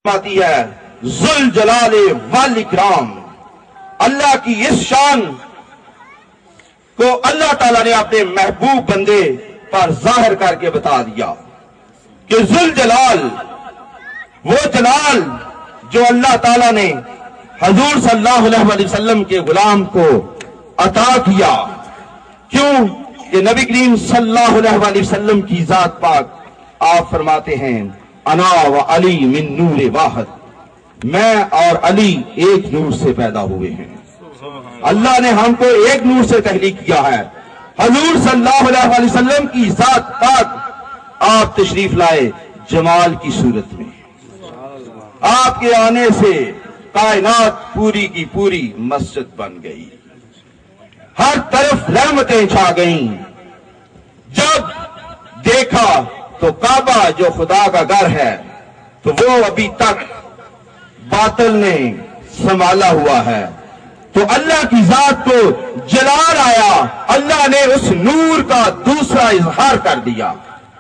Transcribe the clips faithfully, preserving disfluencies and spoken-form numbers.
آتی ہے ذل جلال والاکرام، اللہ کی اس شان کو اللہ تعالیٰ نے اپنے محبوب بندے پر ظاہر کر کے بتا دیا کہ ذل جلال، وہ جلال جو اللہ تعالیٰ نے حضور صلی اللہ علیہ وسلم کے غلام کو عطا کیا. کیوں کہ نبی کریم صلی اللہ علیہ وسلم کی ذات پاک آپ فرماتے ہیں انا و علی من نور واحد، میں اور علی ایک نور سے پیدا ہوئے ہیں. اللہ نے ہم کو ایک نور سے تخلیق کیا ہے. حضور صلی اللہ علیہ وسلم کی ذات پاک آپ تشریف لائے جمال کی صورت میں. آپ کے آنے سے کائنات پوری کی پوری مسجد بن گئی، ہر طرف رحمتیں چھا گئیں. جب دیکھا تو کعبہ جو خدا کا گھر ہے تو وہ ابھی تک باطل نے سنبھالا ہوا ہے، تو اللہ کی ذات کو جلال آیا، اللہ نے اس نور کا دوسرا اظہار کر دیا.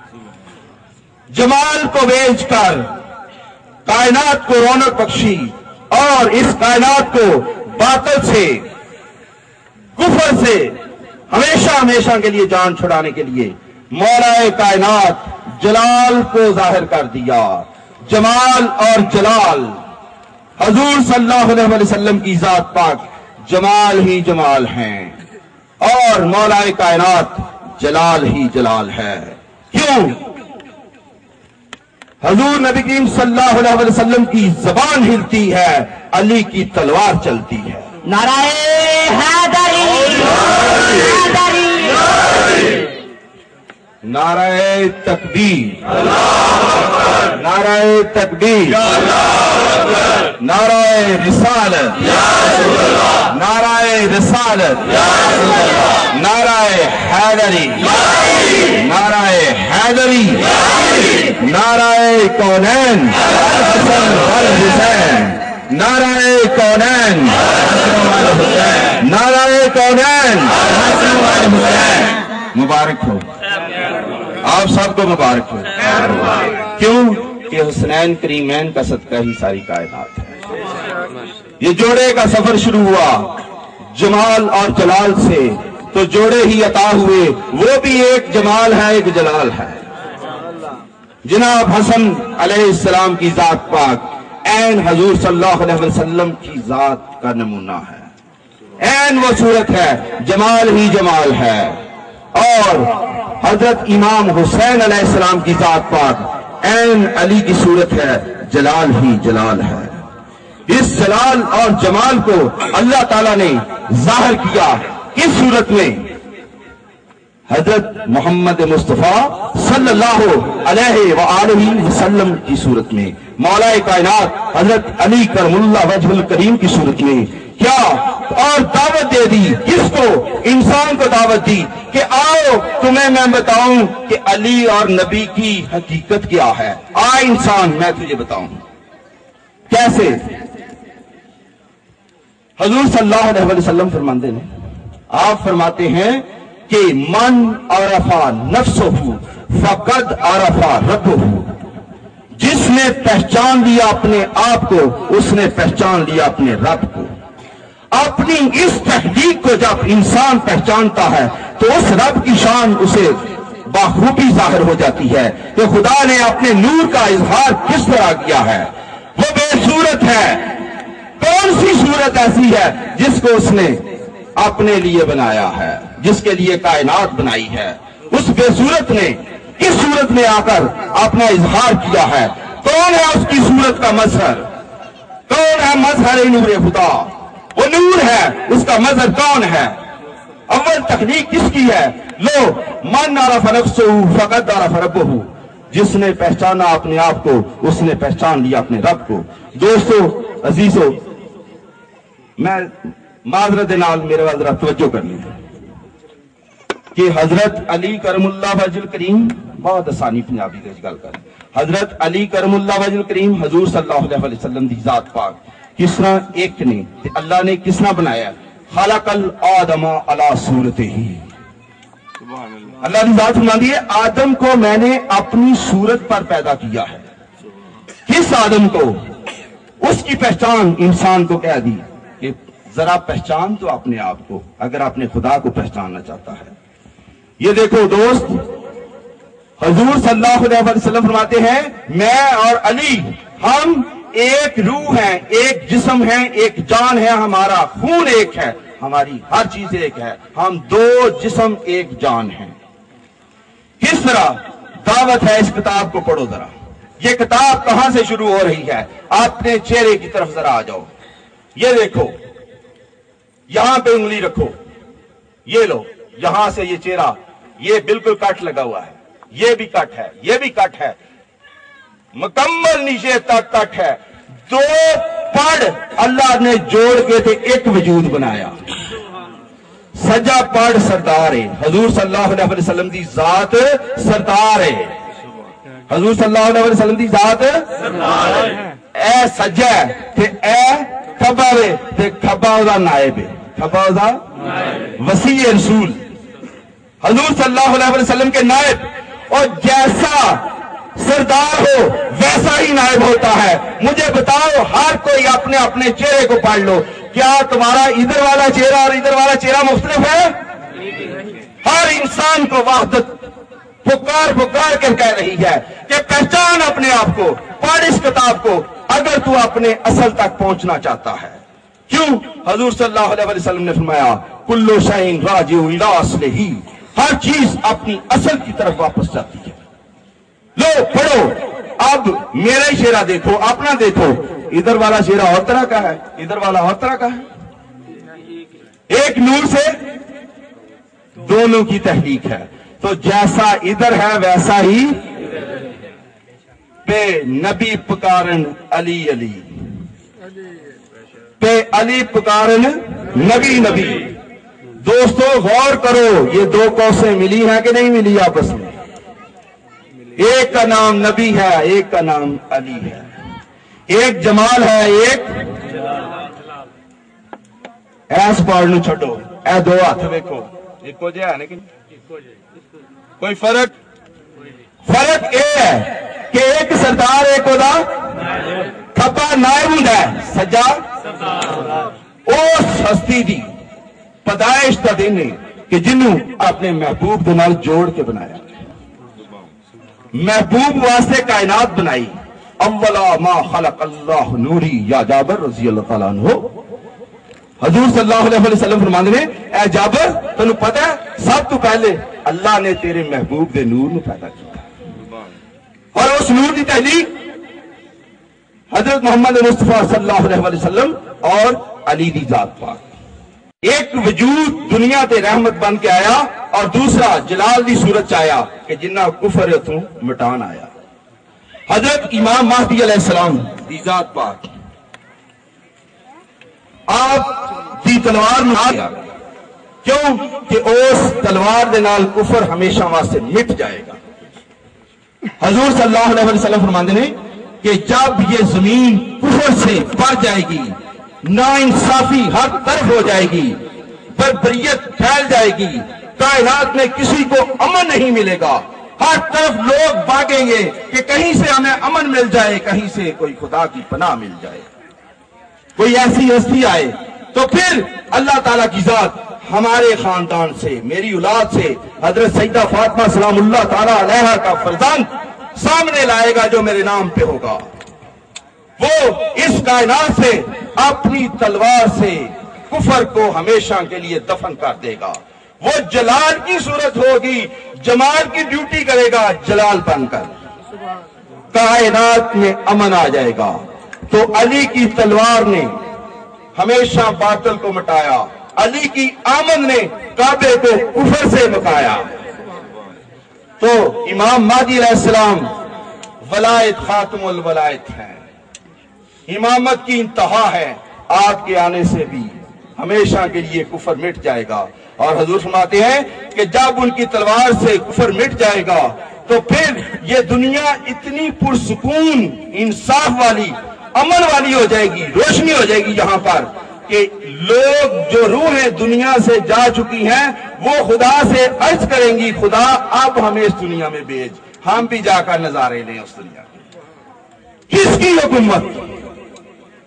جمال کو بیچ کر کائنات کو رونق بخشی اور اس کائنات کو باطل سے، کفر سے ہمیشہ ہمیشہ کے لیے جان چھڑانے کے لیے مولا کائنات جلال کو ظاہر کر دیا. جمال اور جلال، حضور صلی اللہ علیہ وسلم کی ذات پاک جمال ہی جمال ہیں اور مولا کائنات جلال ہی جلال ہے. کیوں؟ حضور نبی کریم صلی اللہ علیہ وسلم کی زبان ہلتی ہے، علی کی تلوار چلتی ہے. نعرہ حیدری، نعرہ تکبیر، نعرہ تکبیر، نعرہ رسالت، نعرہ رسالت، نعرہ حیدری، نعرہ حیدری، نعرہ کونین، حسین، نعرہ کونین، نعرہ کونین. مبارک ہو، آپ سب کو مبارک ہو. کیوں کہ حسنین کریمین کا صدقہ ہی ساری کائنات ہے. یہ جوڑے کا سفر شروع ہوا جمال اور جلال سے، تو جوڑے ہی عطا ہوئے، وہ بھی ایک جمال ہے ایک جلال ہے. جناب حسن علیہ السلام کی ذات پاک عین حضور صلی اللہ علیہ وسلم کی ذات کا نمونہ ہے، عین وہ صورت ہے، جمال ہی جمال ہے. اور حضرت امام حسین علیہ السلام کی ذات پاک عین علی کی صورت ہے، جلال ہی جلال ہے. اس جلال اور جمال کو اللہ تعالیٰ نے ظاہر کیا کس صورت میں؟ حضرت محمد مصطفیٰ صلی اللہ علیہ وآلہ وسلم کی صورت میں، مولا کائنات حضرت علی کرم اللہ وجہ الکریم کی صورت میں. کیا؟ اور دعوت دے دی کس کو؟ انسان کو دعوت دی کہ آؤ تمہیں میں بتاؤں کہ علی اور نبی کی حقیقت کیا ہے. آ انسان میں تجھے بتاؤں. کیسے؟ حضور صلی اللہ علیہ وسلم فرماتے ہیں، آپ فرماتے ہیں کہ من عرفا نفسہ فقد عرفا ربہ، جس نے پہچان لیا اپنے آپ کو اس نے پہچان لیا اپنے رب کو. اپنی اس تحقیق کو جب انسان پہچانتا ہے تو اس رب کی شان اسے بخوبی ظاہر ہو جاتی ہے کہ خدا نے اپنے نور کا اظہار کس طرح کیا ہے. وہ بے صورت ہے. کون سی صورت ایسی ہے جس کو اس نے اپنے لیے بنایا ہے، جس کے لیے کائنات بنائی ہے؟ اس بے صورت نے کس صورت میں آ کر اپنا اظہار کیا ہے؟ کون ہے اس کی صورت کا مظہر؟ کون ہے مظہر نور خدا؟ وہ نور ہے، اس کا مظہر کون ہے؟ اول تخلیق کس کی ہے؟ لو من عرف نفسہ فقد عرف ربہ، جس نے پہچانا اپنے آپ کو اس نے پہچان لیا اپنے رب کو. دوستو عزیزو، میں معذرت نال میرے وال ذرا توجہ کرنی ہے کہ حضرت علی کرم اللہ وجہ الکریم، بہت آسانی پنجابی کے گل کر، حضرت علی کرم اللہ وجہ الکریم حضور صلی اللہ علیہ وسلم دی ذات پاک کس طرح ایک نے اللہ نے کس طرح بنایا؟ خلق الآدم علی صورتہ. اللہ نے ذات فرماتی ہے آدم کو میں نے اپنی صورت پر پیدا کیا ہے. کس آدم کو؟ اس کی پہچان انسان کو کہہ دی کہ ذرا پہچان تو اپنے آپ کو، اگر آپ نے خدا کو پہچاننا چاہتا ہے۔ یہ دیکھو دوست، حضور صلی اللہ علیہ وسلم فرماتے ہیں میں اور علی ہم ایک روح ہیں، ایک جسم ہیں، ایک جان ہے، ہمارا خون ایک ہے، ہماری ہر چیز ایک ہے، ہم دو جسم ایک جان ہیں۔ کس طرح دعوت ہے، اس کتاب کو پڑھو ذرا۔ یہ کتاب کہاں سے شروع ہو رہی ہے؟ اپنے چہرے کی طرف ذرا آ جاؤ۔ یہ دیکھو، یہاں پہ انگلی رکھو، یہ لو، یہاں سے یہ چہرہ، یہ بالکل کٹ لگا ہوا ہے، یہ بھی کٹ ہے، یہ بھی کٹ ہے، مکمل نیچے تک کٹ ہے۔ دو پڑ اللہ نے جوڑ کے تھے ایک وجود بنایا۔ سجا پڑ سردار ہے، حضور صلی اللہ علیہ وسلم دی ذات سردار ہے، حضور صلی اللہ علیہ وسلم دی ذات اے سجا تے اے کھبا وے تے کھبا دا نائب ہے، کھبا دا وسیع رسول حضور صلی اللہ علیہ وسلم کے نائب، اور جیسا سردار ہو ویسا ہی نائب ہوتا ہے۔ مجھے بتاؤ، ہر کوئی اپنے اپنے چہرے کو پڑھ لو، کیا تمہارا ادھر والا چہرہ اور ادھر والا چہرہ مختلف ہے؟ ہر انسان کو وحدت پکار پکار کر کہہ رہی ہے کہ پہچان اپنے آپ کو، پڑھ اس کتاب کو اگر تو اپنے اصل تک پہنچنا چاہتا ہے۔ کیوں؟ حضور صلی اللہ علیہ وسلم نے فرمایا کلو شیء راجع الی اصلہ، ہر چیز اپنی اصل کی طرف واپس جاتی ہے۔ لو پڑھو، اب میرا چہرہ دیکھو، اپنا دیکھو، ادھر والا چہرہ اور طرح کا ہے، ادھر والا اور طرح کا ہے، ایک نور سے دونوں کی تحریک ہے۔ تو جیسا ادھر ہے ویسا ہی پہ نبی پکارن علی علی، پہ علی پکارن نبی نبی۔ دوستو غور کرو، یہ دو قوسیں ملی ہیں کہ نہیں ملی آپس میں؟ ایک کا نام نبی ہے، ایک کا نام علی ہے، ایک جمال ہے، ایک ایس پڑھنو چھٹو، اے دو ہاتھ ویکھو ایک ہو جائے لیکن کوئی فرق فرق اے ہے کہ ایک سردار ایک ہودا کھبا نائب ہوندا ہے، سجا اس ہستی دی پیدائش دا دن ہے کہ جنوں اپنے محبوب دے نال جوڑ کے بنایا، محبوب واسطے کائنات بنائی۔ اولا ما خلق اللہ نوری، یا جابر رضی اللہ تعالیٰ عنہ، حضور صلی اللہ علیہ وسلم فرماندے نے اے جابر تنوں پتہ ہے سب تو پہلے اللہ نے تیرے محبوب دے نور نو پیدا کیا، اور اس نور دی تحلیق حضرت محمد مصطفیٰ صلی اللہ علیہ وسلم اور علی دی ذات پاک۔ ایک وجود دنیا تے رحمت بن کے آیا اور دوسرا جلال دی صورت چایا کہ جنہ کفر اتوں مٹان آیا۔ حضرت امام مہدی علیہ السلام دی ذات پاک آپ دی تلوار نو آیا، کیوں کہ اس تلوار دے نال کفر ہمیشہ واسطے مٹ جائے گا۔ حضور صلی اللہ علیہ وسلم فرماندے نے کہ جب یہ زمین کفر سے بھر جائے گی، نا انصافی ہر طرف ہو جائے گی، بربریت پھیل جائے گی، کائنات میں کسی کو امن نہیں ملے گا، ہر طرف لوگ بھاگیں گے کہ کہیں سے ہمیں امن مل جائے، کہیں سے کوئی خدا کی پناہ مل جائے، کوئی ایسی ہستی آئے، تو پھر اللہ تعالیٰ کی ذات ہمارے خاندان سے، میری اولاد سے حضرت سیدہ فاطمہ سلام اللہ تعالیٰ علیہا کا فرزند سامنے لائے گا جو میرے نام پہ ہوگا، وہ اس کائنات سے اپنی تلوار سے کفر کو ہمیشہ کے لیے دفن کر دے گا، وہ جلال کی صورت ہوگی، جمال کی ڈیوٹی کرے گا جلال بن کر، کائنات میں امن آ جائے گا۔ تو علی کی تلوار نے ہمیشہ باطل کو مٹایا، علی کی آمد نے کعبے کو کفر سے مکایا۔ تو امام مہدی علیہ السلام ولایت خاتم الولایت ہیں، امامت کی انتہا ہے، آپ کے آنے سے بھی ہمیشہ کے لیے کفر مٹ جائے گا۔ اور حضور فرماتے ہیں کہ جب ان کی تلوار سے کفر مٹ جائے گا تو پھر یہ دنیا اتنی پرسکون، انصاف والی، امن والی ہو جائے گی، روشنی ہو جائے گی یہاں پر، کہ لوگ جو روحیں دنیا سے جا چکی ہیں وہ خدا سے عرض کریں گی خدا اب ہمیں اس دنیا میں بھیج، ہم بھی جا کر نظارے لیں اس دنیا کے۔ کس کی حکومت؟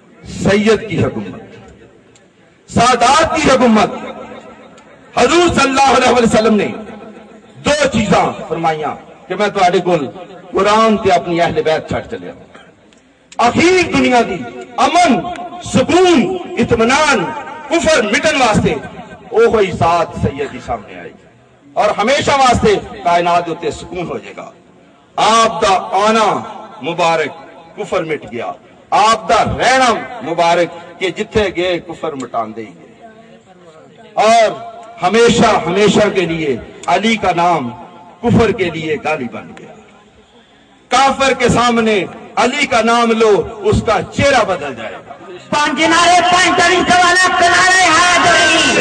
سید کی حکومت، سادات کی حکومت۔ حضور صلی اللہ علیہ وسلم نے دو چیزاں فرمائیاں کہ میں تواڈے کول قرآن تے اپنی اہل بیت چھڈ چلیا، اخیر دنیا دی امن، سکون، اطمینان، کفر مٹن واسطے اوہی ذات سیدی سامنے آئی اور ہمیشہ واسطے کائنات دے سکون ہو جائے گا۔ آپ دا آنا مبارک، کفر مٹ گیا، آپ دا رہنا مبارک کہ جتھے گئے کفر مٹاندے ہی گئے، اور ہمیشہ ہمیشہ کے لیے علی کا نام کفر کے لیے گالی بن گیا۔ کافر کے سامنے علی کا نام لو، اس کا چہرہ بدل جائے گا۔ پانچ نعرے پانچ تاریخ والا نعرے حیدری،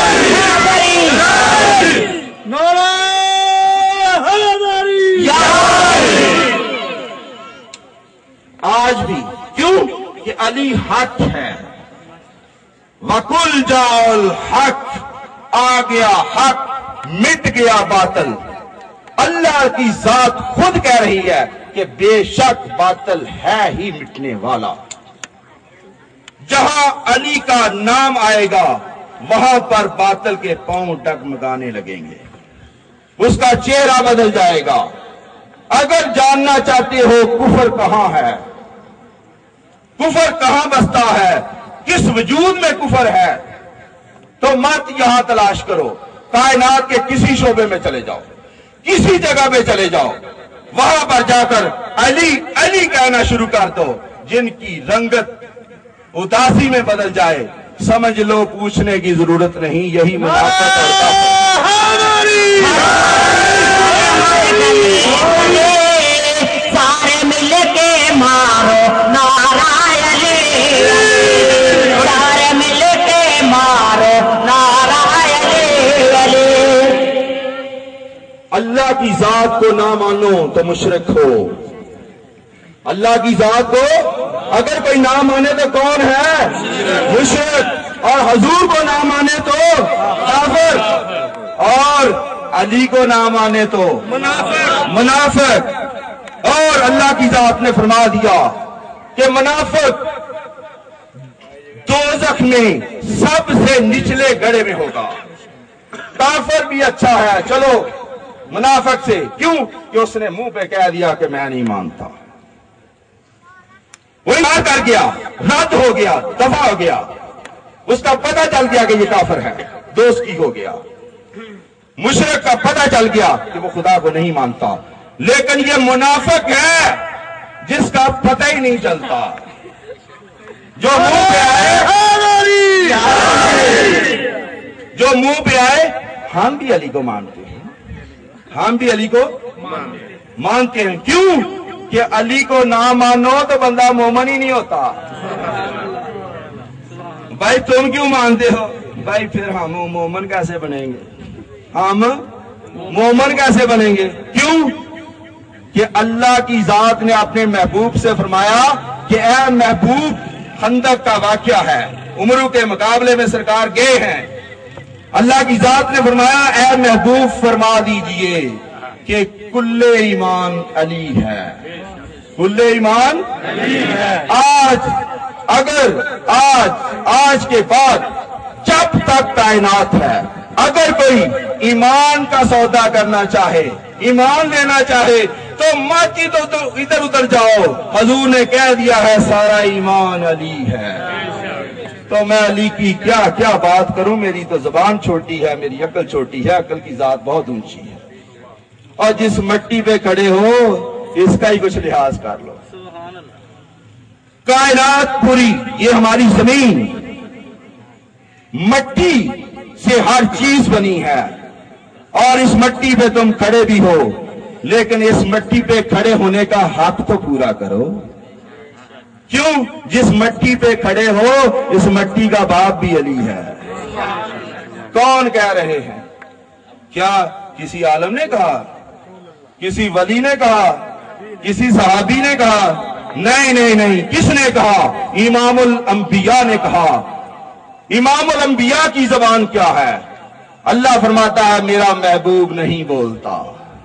نعرہ حیدری۔ آج بھی کیوں کہ علی حق ہے، وَقُلْ جَاءَ الْحَقُّ، آ گیا حق، مٹ گیا باطل۔ اللہ کی ذات خود کہہ رہی ہے کہ بے شک باطل ہے ہی مٹنے والا۔ جہاں علی کا نام آئے گا وہاں پر باطل کے پاؤں ڈگمگانے لگیں گے، اس کا چہرہ بدل جائے گا۔ اگر جاننا چاہتے ہو کفر کہاں ہے، کفر کہاں بستا ہے، کس وجود میں کفر ہے، تو مت یہاں تلاش کرو، کائنات کے کسی شعبے میں چلے جاؤ، کسی جگہ پہ چلے جاؤ، وہاں پر جا کر علی علی کہنا شروع کر دو۔ جن کی رنگت اداسی میں بدل جائے سمجھ لو پوچھنے کی ضرورت نہیں، یہی منافقت اور سارے مل کے مارو نعرہ علی، سارے مل کے مارو نعرہ علی۔ اللہ کی ذات کو نہ مانو تو مشرک ہو، اللہ کی ذات کو اگر کوئی نہ مانے تو کون ہے؟ مشرک، اور حضور کو نہ مانے تو کافر، اور علی کو نہ مانے تو منافق منافق اور اللہ کی ذات نے فرما دیا کہ منافق دوزخ میں سب سے نچلے گڑھے میں ہوگا۔ کافر بھی اچھا ہے چلو منافق سے، کیوں کہ اس نے منہ پہ کہہ دیا کہ میں نہیں مانتا، وہ انکار کر گیا، رد ہو گیا، دفع ہو گیا، اس کا پتہ چل گیا کہ یہ کافر ہے، دوستی ہو گیا۔ مشرک کا پتہ چل گیا کہ وہ خدا کو نہیں مانتا، لیکن یہ منافق ہے جس کا پتہ ہی نہیں چلتا، جو منہ پہ آئے جو منہ پہ آئے ہم بھی علی کو مانتے ہیں، ہم بھی علی کو مانتے ہیں، کیوں کہ علی کو نہ مانو تو بندہ مومن ہی نہیں ہوتا۔ بھائی تم کیوں مانتے ہو؟ بھائی پھر ہم مومن کیسے بنیں گے؟ ہم مومن کیسے بنیں گے؟ کیوں کہ اللہ کی ذات نے اپنے محبوب سے فرمایا کہ اے محبوب، خندق کا واقعہ ہے، عمروں کے مقابلے میں سرکار گئے ہیں، اللہ کی ذات نے فرمایا اے محبوب فرما دیجئے کہ کل ایمان علی ہے، کل ایمان علی ہے۔ آج اگر آج آج کے بعد جب تک کائنات ہے، اگر کوئی ایمان کا سودا کرنا چاہے، ایمان لینا چاہے تو مت ہی تو ادھر ادھر جاؤ، حضور نے کہہ دیا ہے سارا ایمان علی ہے۔ تو میں علی کی کیا کیا بات کروں، میری تو زبان چھوٹی ہے، میری عقل چھوٹی ہے، عقل کی ذات بہت اونچی ہے، اور جس مٹی پہ کھڑے ہو اس کا ہی کچھ لحاظ کر لو۔ کائنات پوری یہ ہماری زمین مٹی سے ہر چیز بنی ہے، اور اس مٹی پہ تم کھڑے بھی ہو، لیکن اس مٹی پہ کھڑے ہونے کا حق تو پورا کرو۔ کیوں؟ جس مٹی پہ کھڑے ہو اس مٹی کا باپ بھی علی ہے۔ کون کہہ رہے ہیں؟ کیا کسی عالم نے کہا؟ کسی ولی نے کہا؟ کسی صحابی نے کہا؟ نہیں نہیں نہیں، کس نے کہا؟ امام الانبیاء نے کہا۔ امام الانبیاء کی زبان کیا ہے؟ اللہ فرماتا ہے میرا محبوب نہیں بولتا،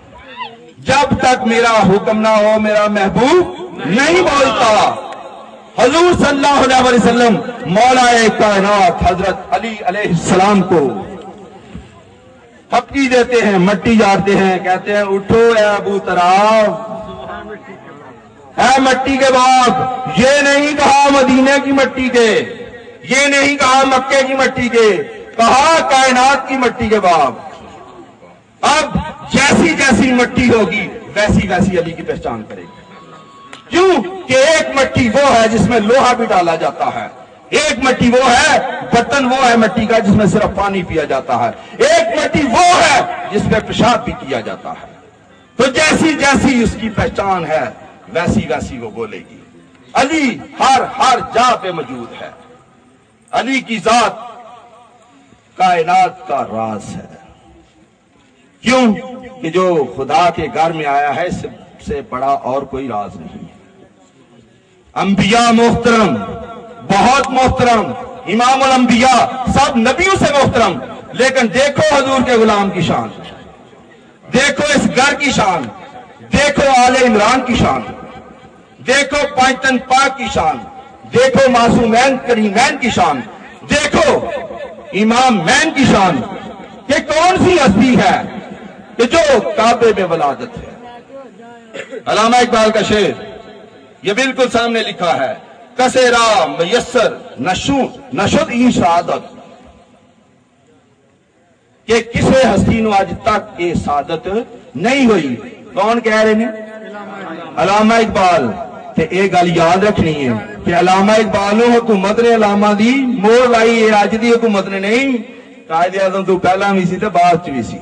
جب تک میرا حکم نہ ہو میرا محبوب نہیں بولتا۔ حضور صلی اللہ علیہ وسلم مولا کائنات حضرت علی علیہ السلام کو پھپکی دیتے ہیں، مٹی جارتے ہیں، کہتے ہیں اٹھو اے ابو تراب، اے مٹی کے باپ، یہ نہیں کہا مدینے کی مٹی کے، یہ نہیں کہا مکے کی مٹی کے، کہا کائنات کی مٹی کے باپ۔ اب جیسی جیسی مٹی ہوگی ویسی ویسی علی کی پہچان کرے گی، کیوں کہ ایک مٹی وہ ہے جس میں لوہا بھی ڈالا جاتا ہے، ایک مٹی وہ ہے، برتن وہ ہے مٹی کا جس میں صرف پانی پیا جاتا ہے، ایک مٹی وہ ہے جس میں پیشاب بھی کیا جاتا ہے۔ تو جیسی جیسی اس کی پہچان ہے ویسی ویسی وہ بولے گی۔ علی ہر ہر جا پہ موجود ہے، علی کی ذات کائنات کا راز ہے، کیوں کہ جو خدا کے گھر میں آیا ہے اس سے بڑا اور کوئی راز نہیں ہے۔ انبیاء محترم، بہت محترم، امام الانبیاء سب نبیوں سے محترم، لیکن دیکھو حضور کے غلام کی شان، دیکھو اس گھر کی شان، دیکھو آل عمران کی شان، دیکھو پانچتن پاک کی شان، دیکھو معصومین کریمین کی شان، دیکھو امام مین کی شان، کہ کون سی ہستی ہے کہ جو کعبے میں ولادت ہے۔ علامہ اقبال کا شعر یہ بالکل سامنے لکھا ہے، کسیرا میسر نشد این شہادت، کہ کسے ہستی نو آج تک یہ سعادت نہیں ہوئی۔ کون کہہ رہے ہیں؟ علامہ اقبال۔ تے اے گل یاد رکھنی ہے کہ علامہ اقبال نو حکومت نے علامہ دی مور لائی ہے، اج دی حکومت نے نہیں، قائد اعظم تو پہلا بھی سی تے بعد چ بھی سی۔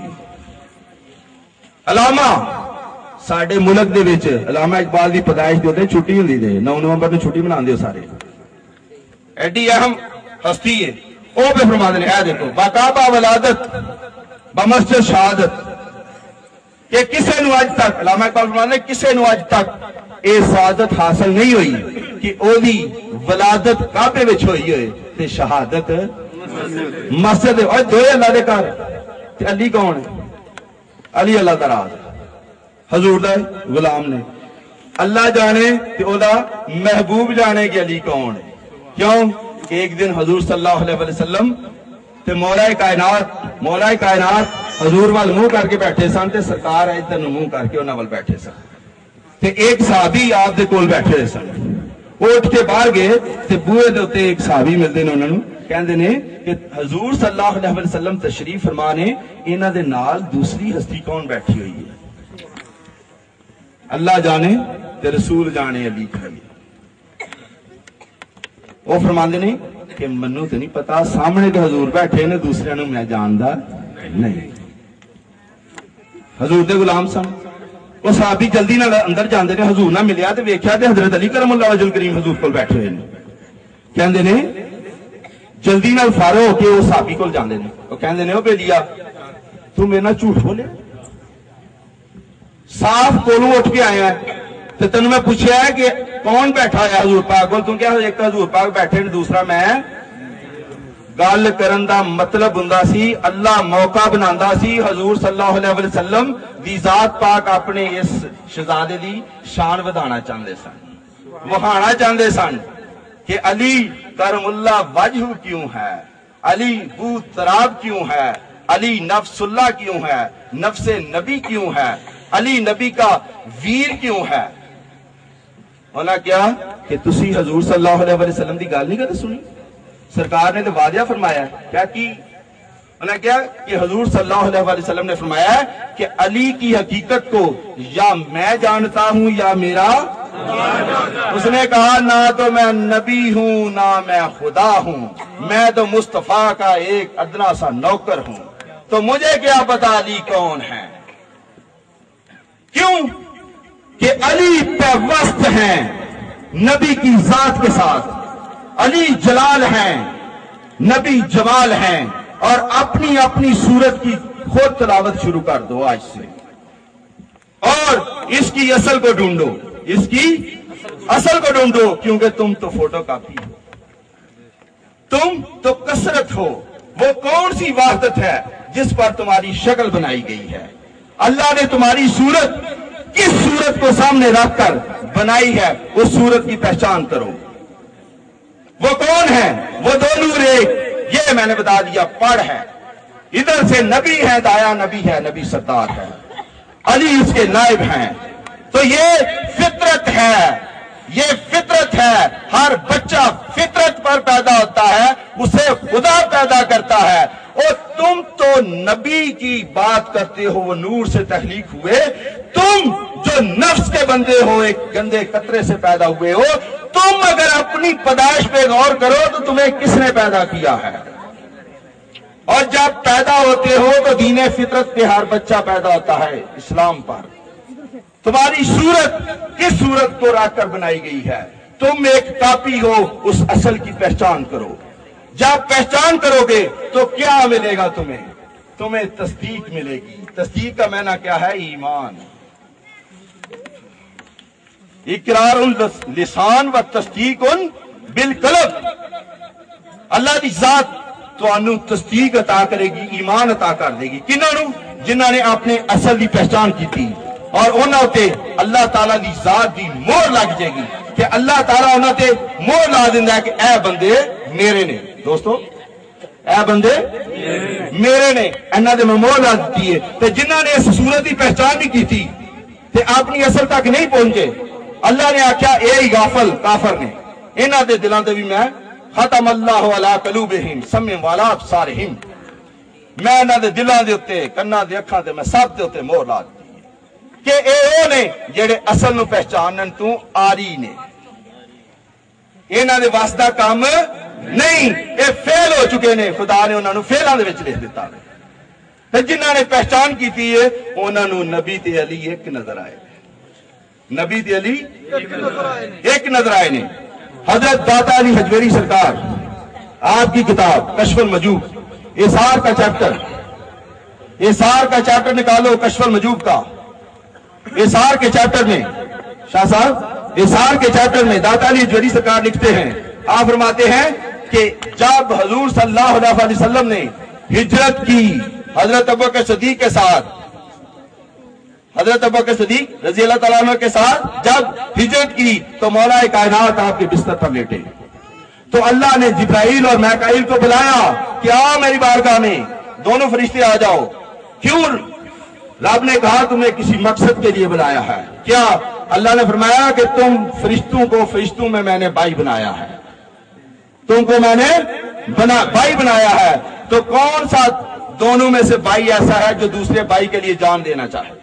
علامہ ساڈے ملک دے وچ علامہ اقبال دی پیدائش دے اوتے چھٹی ہوندی تے نو نومبر نو چھٹی مناندے ہو سارے، ایڈی اہم ہستی ہے۔ او پہ فرماندے نے، اے دیکھو باقاعدہ ولادت بمسجد شہادت، کہ کسے نو اج تک، علامہ اقبال فرماندے کسے نو اج تک اے سعادت حاصل نہیں ہوئی کہ او دی ولادت کعبے وچ ہوئی ہوئے تے شہادت مسجد۔ اور دوئے اللہ دے گھر تے علی کون ہے؟ علی اللہ دا راز، حضور دا غلام نے، اللہ جانے تے او دا محبوب جانے کہ علی کون ہے۔ کیوں کہ ایک دن حضور صلی اللہ علیہ وسلم تے مولا کائنات مولا کائنات حضور وال منہ کر کے بیٹھے سن تے سرکار ادھر منہ کر کے انہاں وال بیٹھے سن، تے ایک صحابی آپ دے کول بیٹھے سن، وہ اٹھ کے باہر گئے تے بوئے دے اوتے ایک صحابی ملدے نے، انہاں نوں کہندے نے کہ حضور صلی اللہ علیہ وسلم تشریف فرما نے، انہاں دے نال دوسری ہستی کون بیٹھی ہوئی ہے؟ اللہ جانے تے رسول جانے علی کھڑی۔ وہ فرماندے نے کہ منو تے نہیں پتا، سامنے تے حضور بیٹھے نے، دوسرے نوں میں جاندا نہیں۔ حضور دے غلام سن، وہ صحابی جلدی نال اندر جاندے نے، حضور نہ ملیا تے ویکھیا تے حضرت علی کرم اللہ وجہ الکریم حضور کول بیٹھے ہوئے نے، کہندے نے جلدی نال فارغ ہو کے وہ صحابی کول جاندے نے، وہ کہندے نے او بیلیا تو میرے نال جھوٹ بولے، صاف کولوں اٹھ کے آیا ہے تے تینوں میں پوچھیا ہے کہ کون بیٹھا ہے حضور پاک کول، تو کیا ایک حضور پاک بیٹھے نے دوسرا میں۔ گل کرن دا مطلب ہوندا سی اللہ موقع بناندا سی، حضور صلی اللہ علیہ وسلم دی ذات پاک اپنے اس شہزادے دی شان ودانا چاہندے سن، وہانا چاہندے سن کہ علی کرم اللہ وجہ کیوں ہے، علی بو تراب کیوں ہے، علی نفس اللہ کیوں ہے، نفس نبی کیوں ہے، علی نبی کا ویر کیوں ہے۔ انہاں کیا کہ تسی حضور صلی اللہ علیہ وسلم دی گل نہیں کدے سنی؟ سرکار نے تو واضح فرمایا ہے، کیا کی انہوں نے کیا کہ حضور صلی اللہ علیہ وسلم نے فرمایا ہے کہ علی کی حقیقت کو یا میں جانتا ہوں یا میرا، اس نے کہا نہ تو میں نبی ہوں نہ میں خدا ہوں، میں تو مصطفیٰ کا ایک ادنا سا نوکر ہوں، تو مجھے کیا پتا علی کون ہے۔ کیوں کہ علی پیوست ہیں نبی کی ذات کے ساتھ، علی جلال ہیں، نبی جمال ہیں، اور اپنی اپنی صورت کی خود تلاوت شروع کر دو آج سے، اور اس کی اصل کو ڈھونڈو، اس کی اصل کو ڈھونڈو، کیونکہ تم تو فوٹو کاپی ہو، تم تو کثرت ہو۔ وہ کون سی وحدت ہے جس پر تمہاری شکل بنائی گئی ہے؟ اللہ نے تمہاری صورت کس صورت کو سامنے رکھ کر بنائی ہے، اس صورت کی پہچان کرو۔ وہ کون ہے؟ وہ دو نور ایک، یہ میں نے بتا دیا پڑھ ہے، ادھر سے نبی ہے، دایا نبی ہے، نبی سردار ہے، علی اس کے نائب ہیں۔ تو یہ فطرت ہے، یہ فطرت ہے، ہر بچہ فطرت پر پیدا ہوتا ہے، اسے خدا پیدا کرتا ہے۔ اور تم تو نبی کی بات کرتے ہو، وہ نور سے تخلیق ہوئے، تم جو نفس کے بندے ہو، ایک گندے قطرے سے پیدا ہوئے ہو، تم اگر اپنی پیدائش پہ غور کرو تو تمہیں کس نے پیدا کیا ہے؟ اور جب پیدا ہوتے ہو تو دین فطرت پہ ہر بچہ پیدا ہوتا ہے، اسلام پر۔ تمہاری صورت کس صورت کو رکھ کر بنائی گئی ہے؟ تم ایک کاپی ہو، اس اصل کی پہچان کرو۔ جب پہچان کرو گے تو کیا ملے گا تمہیں؟ تمہیں تصدیق ملے گی۔ تصدیق کا معنی کیا ہے؟ ایمان۔ اقرار اللسان و تصدیق بالقلب۔ اللہ کی ذات تانوں تصدیق عطا کرے گی، ایمان عطا کر دے گی۔ کنہاں نوں؟ جنہاں نے اپنے اصل کی پہچان کی تھی، اور انہاں تے اللہ تعالیٰ دی ذات دی مہر لگ جائے گی کہ اللہ تعالیٰ انہاں تے مہر لا دیندا ہے کہ اے بندے میرے نے۔ دوستو اے بندے میرے نے، انہاں دے مہر لا دیتی ہے۔ تے جنہاں نے اس صورت کی پہچان نہیں کی تھی تے اپنی اصل تک نہیں پہنچے، اللہ نے آکھیا اے ہی غافل کافر نے، انہاں دے دلاں تے بھی میں ختم اللہ علی قلوبہم سمع وعلی ابصارہم، میں انہاں دے دلاں دے اوتے، کناں دے اکھاں تے میں سب دے اوتے مہر لا دی کہ اے او نے جڑے اصل نو پہچانن تو آری نے، انہاں دے واسطہ کام نہیں، اے فیل ہو چکے نے، خدا نے انہاں نو فیلاں دے وچ لکھ دیتا ہے۔ تے جنہاں نے پہچان کیتی ہے انہاں نو نبی تے علی ایک نظر آئے، نبی تے علی ایک نظر آئے نے۔ حضرت داتا علی حجویری سرکار، آپ کی کتاب کشف المجوب، اثار کا چیپٹر، اثار کا چیپٹر نکالو کشف المجوب کا، اثار کے چیپٹر میں، شاہ صاحب اثار کے چیپٹر میں داتا علی حجویری سرکار لکھتے ہیں، آپ فرماتے ہیں کہ جب حضور صلی اللہ علیہ وسلم نے ہجرت کی حضرت ابوبکر صدیق کے ساتھ، حضرت ابوبکر صدیق رضی اللہ تعالیٰ عنہ کے ساتھ جب ہجرت کی تو مولا کائنات آپ کے بستر پر لیٹے، تو اللہ نے جبرائیل اور میکائیل کو بلایا کہ آؤ میری بارگاہ میں، دونوں فرشتے آ جاؤ۔ کیوں؟ رب نے کہا تمہیں کسی مقصد کے لیے بلایا ہے۔ کیا؟ اللہ نے فرمایا کہ تم فرشتوں کو، فرشتوں میں میں نے بھائی بنایا ہے، تم کو میں نے بنا بھائی بنایا ہے۔ تو کون سا دونوں میں سے بھائی ایسا ہے جو دوسرے بھائی کے لیے جان دینا چاہے؟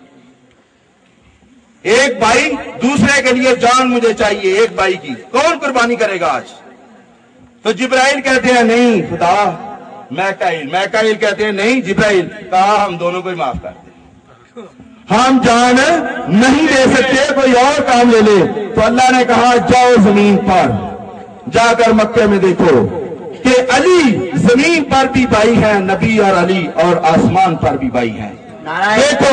ایک بھائی دوسرے کے لیے جان مجھے چاہیے، ایک بھائی کی، کون قربانی کرے گا آج؟ تو جبرائیل کہتے ہیں نہیں خدا، میکائیل میکائیل کہتے ہیں نہیں جبرائیل، کہا ہم دونوں کو ہی معاف کر دیں، ہم جان نہیں دے سکتے، کوئی اور کام لے لے۔ تو اللہ نے کہا جاؤ زمین پر جا کر مکے میں دیکھو کہ علی زمین پر بھی بھائی ہیں، نبی اور علی، اور آسمان پر بھی بھائی ہیں۔ دیکھو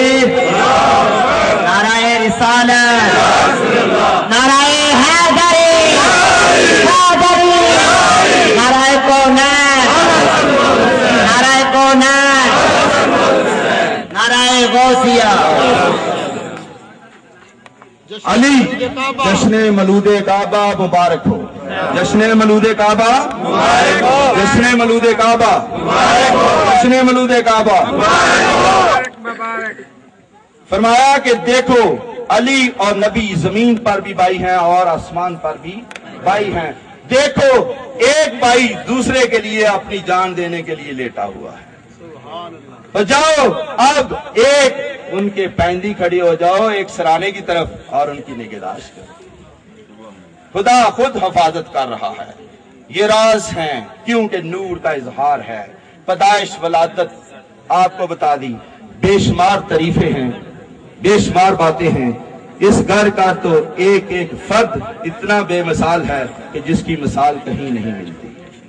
نعرہ رسالت، نعرہ حیدری، حیدری، نعرہ کونین، نعرہ کونین، نعرہ غوثیہ۔ علی جشن مولود کعبہ مبارک ہو، جشن مولود کعبہ مبارک ہو، جشن مولود کعبہ مبارک ہو، جشن مولود کعبہ مبارک۔ فرمایا کہ دیکھو علی اور نبی زمین پر بھی بھائی ہیں اور آسمان پر بھی بھائی ہیں۔ دیکھو ایک بھائی دوسرے کے لیے اپنی جان دینے کے لیے لیٹا ہوا ہے۔ تو جاؤ اب ایک ان کے پیندی کھڑی ہو جاؤ ایک سرانے کی طرف اور ان کی نگہداشت کرو۔ خدا خود حفاظت کر رہا ہے۔ یہ راز ہیں کیونکہ نور کا اظہار ہے۔ پیدائش ولادت آپ کو بتا دی، بے شمار تعریفیں ہیں، بے شمار باتیں ہیں۔ اس گھر کا تو ایک ایک فرد اتنا بے مثال ہے کہ جس کی مثال کہیں نہیں ملتی۔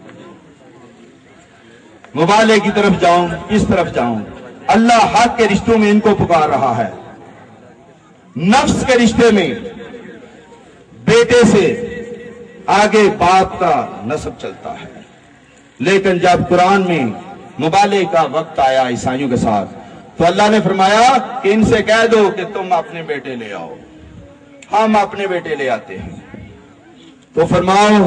مبالغے کی طرف جاؤں، کس طرف جاؤں؟ اللہ حق کے رشتوں میں ان کو پکار رہا ہے، نفس کے رشتے میں بیٹے سے آگے باپ کا نسب چلتا ہے، لیکن جب قرآن میں مبالغے کا وقت آیا عیسائیوں کے ساتھ تو اللہ نے فرمایا کہ ان سے کہہ دو کہ تم اپنے بیٹے لے آؤ۔ ہم اپنے بیٹے لے آتے ہیں۔ تو فرماؤ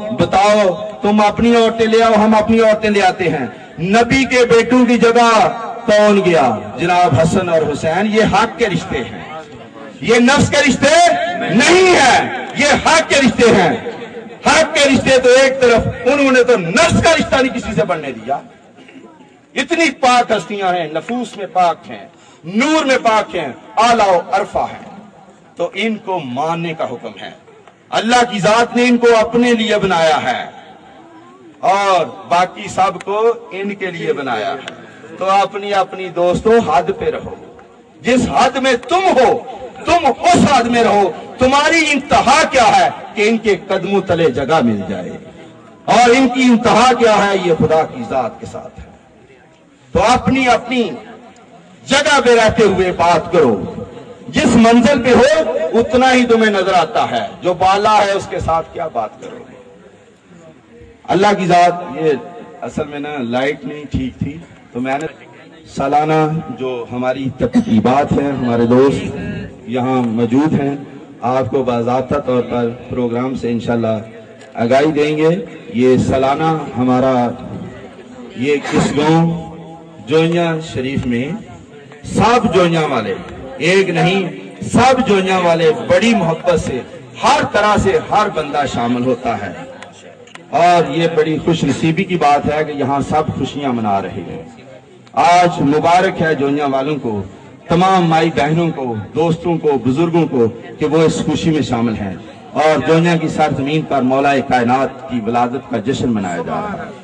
बताओ तुम अपनी औरतें ले आओ, हम अपनी औरतें ले आते हैं। नबी के बेटों की जगह कौन गया? जनाब हसन और हुसैन। ये हक के रिश्ते हैं, ये नफ्स के रिश्ते नहीं है, ये हक के रिश्ते हैं। हक के रिश्ते तो एक तरफ, उन्होंने तो नफ्स का रिश्ता नहीं किसी से बढ़ने दिया। इतनी पाक हस्तियां हैं, नफूस में पाक हैं, नूर में पाक हैं, आला और अरफा हैं, तो इनको मानने का हुक्म है। अल्लाह की जात ने इनको अपने लिए बनाया है और बाकी सबको इनके लिए बनाया है। तो अपनी अपनी दोस्तों हद पे रहो, जिस हद में तुम हो तुम उस हद में रहो। तुम्हारी इंतहा क्या है कि इनके कदमों तले जगह मिल जाए, और इनकी इंतहा क्या है, ये खुदा की जात के साथ है। तो अपनी अपनी जगह पे रहते हुए बात करो। जिस मंजिल पे हो उतना ही तुम्हें नजर आता है, जो बाला है उसके साथ क्या बात करोगे। अल्लाह की जात, ये असल में ना लाइट नहीं ठीक थी, तो मैंने सालाना जो हमारी तकरीबात हैं, हमारे दोस्त यहाँ मौजूद हैं, आपको बाज़ाब्ता तौर पर प्रोग्राम से इंशाल्लाह आगाही देंगे। ये सालाना हमारा ये किस गांव जोइया शरीफ में सब जोइया वाले, एक नहीं सब जोइया वाले बड़ी मोहब्बत से हर तरह से हर बंदा शामिल होता है, और ये बड़ी खुश नसीबी की बात है कि यहाँ सब खुशियां मना रहे हैं। आज मुबारक है जोइया वालों को, तमाम माई बहनों को, दोस्तों को, बुजुर्गों को कि वो इस खुशी में शामिल हैं, और जोइया की सरजमीन पर मौलाए कायनात की विलादत का जश्न मनाया जा रहा है।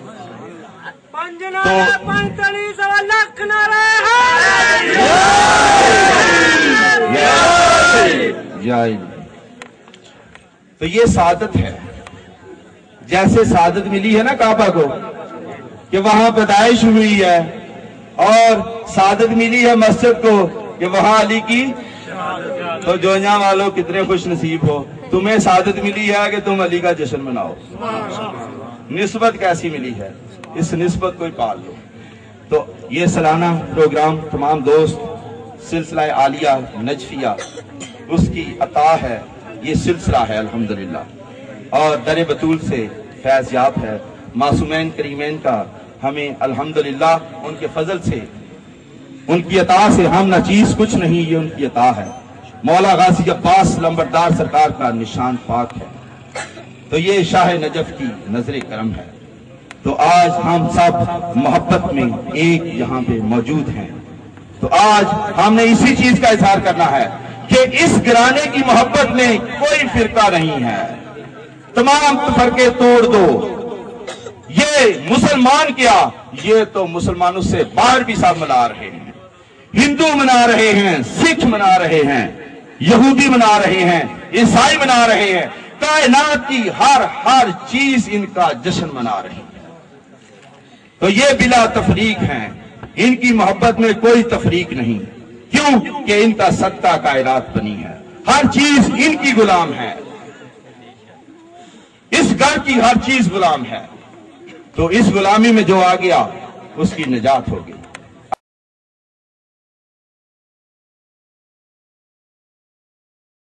तो ये सादत है, जैसे सादत मिली है ना काबा को कि वहां पैदाइश हुई है, और सादत मिली है मस्जिद को कि वहां अली की। तो जोइया वालों कितने खुश नसीब हो, तुम्हें सादत मिली है कि तुम अली का जश्न मनाओ। निस्बत कैसी मिली है, इस निस्बत को ही पाल लो। तो ये सालाना प्रोग्राम तमाम दोस्त सिलसिला आलिया नजफिया उसकी अता है, ये सिलसिला है अल्हम्दुलिल्लाह, और दर बतूल से फैज याब है। मासूमैन करीमैन का हमें अल्हम्दुलिल्लाह उनके फजल से, उनकी अता से हम ना चीज कुछ नहीं, ये उनकी अता है। मौला गाजी अब्बास लंबरदार सरकार का निशान पाक है, तो ये शाह नजफ की नजर करम है। तो आज हम सब मोहब्बत में एक यहाँ पे मौजूद हैं, तो आज हमने इसी चीज का इजहार करना है कि इस घराने की मोहब्बत में कोई फिरका नहीं है, तमाम फरके तोड़ दो। ये मुसलमान क्या, ये तो मुसलमानों से बाहर भी सब मना रहे हैं, हिंदू मना रहे हैं, सिख मना रहे हैं, यहूदी मना रहे हैं, ईसाई मना रहे हैं, कायनात की हर हर चीज इनका जश्न मना रही है। तो ये बिला तफरीक हैं, इनकी मोहब्बत में कोई तफरीक नहीं। क्यों कि इनका सत्ता कायनात बनी है, हर चीज इनकी गुलाम है, इस घर की हर चीज गुलाम है। तो इस गुलामी में जो आ गया उसकी निजात होगी।